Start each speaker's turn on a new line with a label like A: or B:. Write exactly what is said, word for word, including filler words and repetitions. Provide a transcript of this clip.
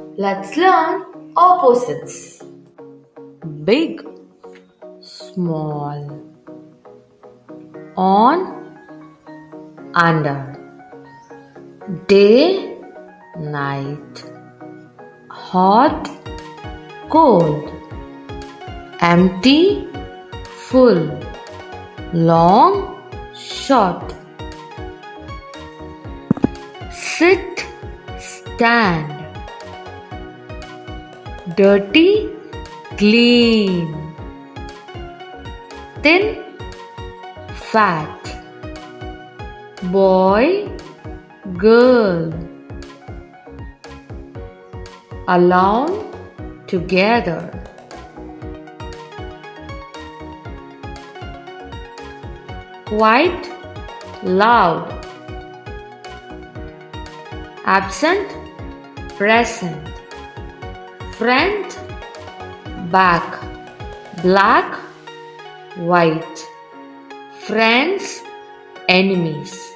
A: Let's learn opposites. Big, small, on, under, day, night, hot, cold, empty, full, long, short, sit, stand, dirty, clean, thin, fat, boy, girl, alone, together, quiet, loud, absent, present, front, back, black, white, friends, enemies.